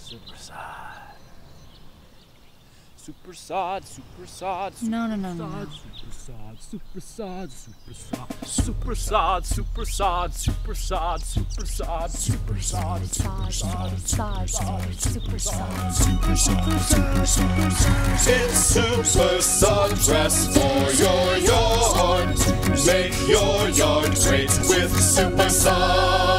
Super-Sod. Super-Sod, Super-Sod, No. Super-Sod, Super-Sod, Super-Sod, Super-Sod, Super-Sod, Super-Sod, Super-Sod, Super-Sod, it's Super-Sod dress for your yard. Make your yard great with Super-Sod.